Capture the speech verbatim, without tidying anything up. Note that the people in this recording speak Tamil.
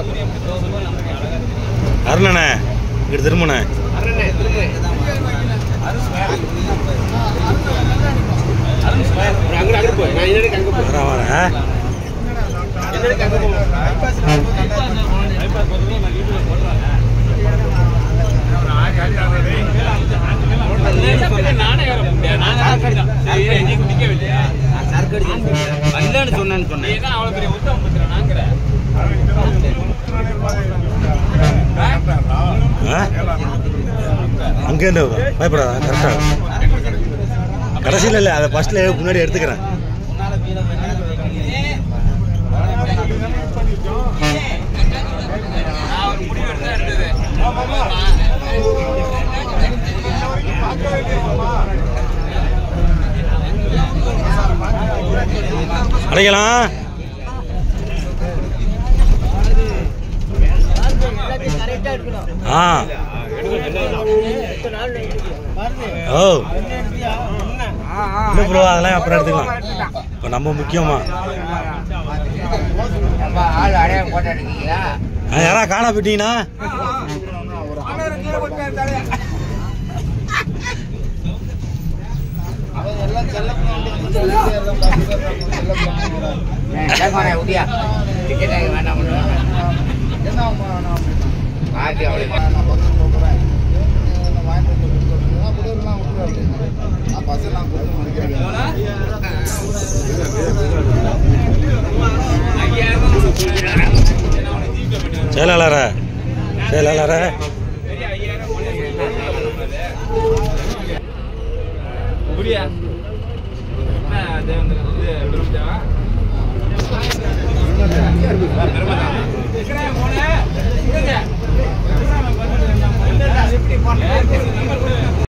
அருணண்ணே இங்கிட்டு திரும்பண்ணே. அங்கே இருந்து பயப்படாத, கரெக்டாக கடைசியில் இல்லை, அதை ஃபர்ஸ்ட்ல முன்னாடி எடுத்துக்கிறேன். அடைக்கலாம். ஆ ஓ இல்லை ப்ரோ, அதெல்லாம் அப்புறம் எடுத்துக்கலாம். இப்போ நம்ம முக்கியமா யாரா காணா போயிட்டீங்கன்னா செயலாளர செயலாளர புரியா